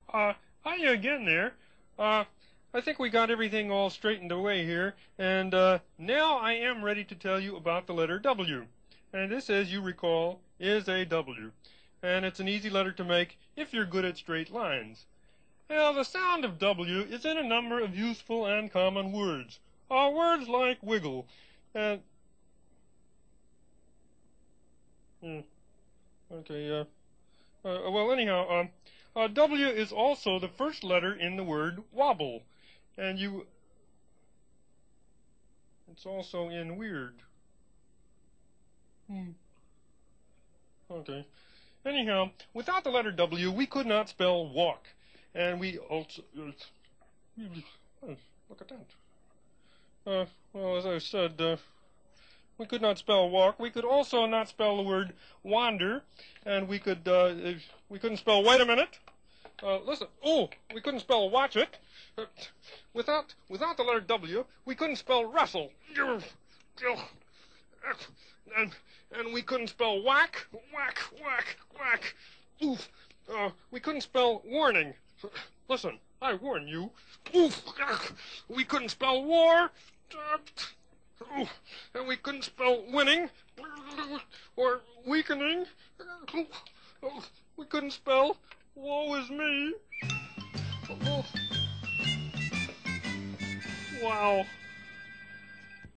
Hi again there. Uh, I think we got everything all straightened away here, and now I am ready to tell you about the letter W. And this, as you recall, is a W. And it's an easy letter to make if you're good at straight lines. Now, the sound of W is in a number of useful and common words. Words like wiggle, and... Hmm, okay, well, anyhow, W is also the first letter in the word wobble. And it's also in weird. Okay. Anyhow, without the letter W, we could not spell walk. And we also, look at that. Well, as I said, we could not spell walk. We could also not spell the word wander. And we couldn't spell wait a minute. Listen. Oh, we couldn't spell watch it. Without the letter W, we couldn't spell wrestle. And we couldn't spell whack. Oof. We couldn't spell warning. Listen, I warn you. Oof. We couldn't spell war. And we couldn't spell winning or weakening. We couldn't spell woe is me. Wow.